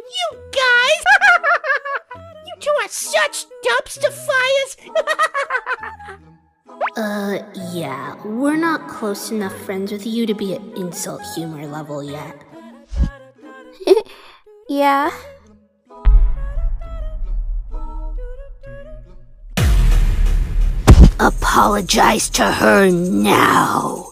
you guys! You two are such dumpster fires! Yeah, we're not close enough friends with you to be at insult humor level yet. Yeah. Apologize to her now.